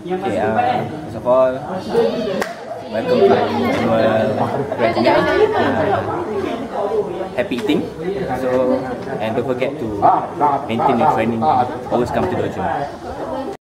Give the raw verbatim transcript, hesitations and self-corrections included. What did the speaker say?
Okay, uh, first of all, welcome to annual grand dinner. Uh, happy eating. So, and don't forget to maintain your training. Always come to dojo.